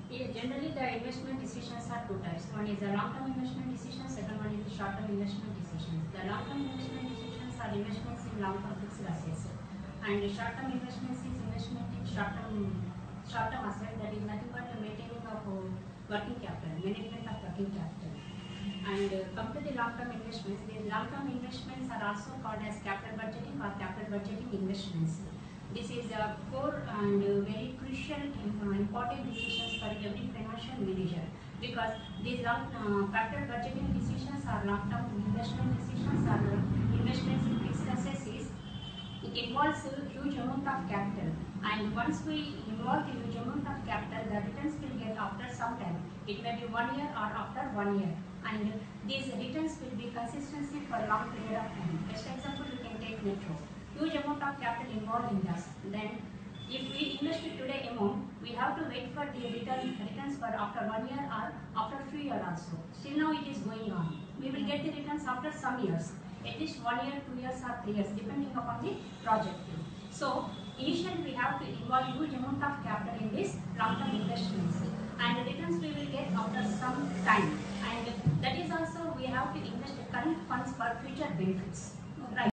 Yeah, generally the investment decisions are two types. One is the long-term investment decisions, second one is the short-term investment decisions. The long-term investment decisions are investments in long-term fixed assets, and the short-term investments is investment in short-term assets, that is nothing but the maintaining of working capital, management of working capital. And come to the long-term investments. These long-term investments are also called as capital budgeting or capital budgeting investments. This is a core and very crucial important decisions for every financial manager, because these capital budgeting decisions are long-term investment decisions or investments in fixed assets. It involves a huge amount of capital, and once we involve a huge amount of capital, the returns will get after some time. It may be 1 year or after 1 year, and these returns will be consistency for a long period of time. Best example, you can take metro. Huge amount of capital involved in this. Then if we invest today amount, we have to wait for the returns for after 1 year or after 3 years also. Still now it is going on. We will get the returns after some years, at least 1 year, 2 years or 3 years, depending upon the project. So initially we have to involve huge amount of capital in this long-term investments, and the returns we will get after some time. And that is also we have to invest current funds for future benefits.